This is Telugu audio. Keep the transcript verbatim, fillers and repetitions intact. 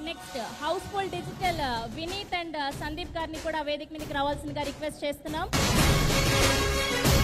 Next housefull digital Vineeth and Sandeep గారిని కూడా వేదిక మీదకి రావాల్సిందిగా రిక్వెస్ట్ చేస్తున్నాం.